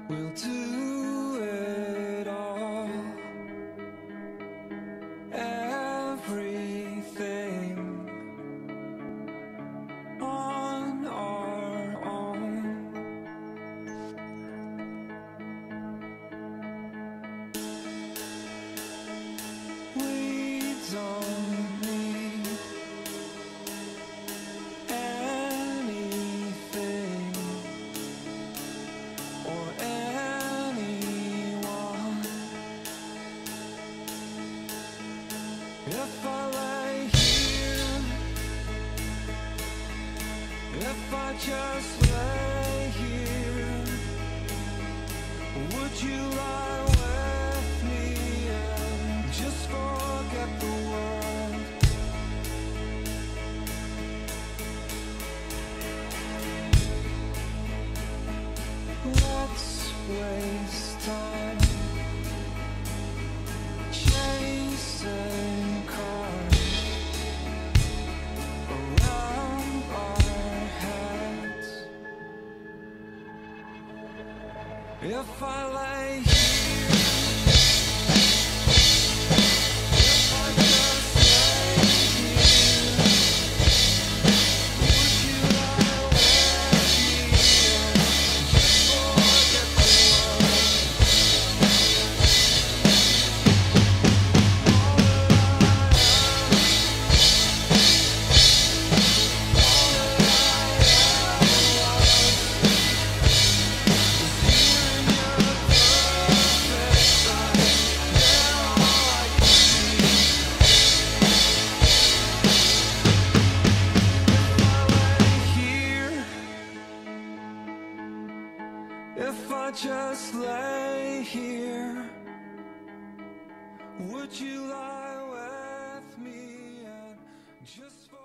We'll do it all, everything on our own. We don't need anything or anyone. If I lay here, if I just lay here, would you lie with me and just forget the world? Let's waste time chasing cars around our heads. If I lay here, if I just lay here, would you lie with me and just forget the world? If I just lay here, would you lie with me and just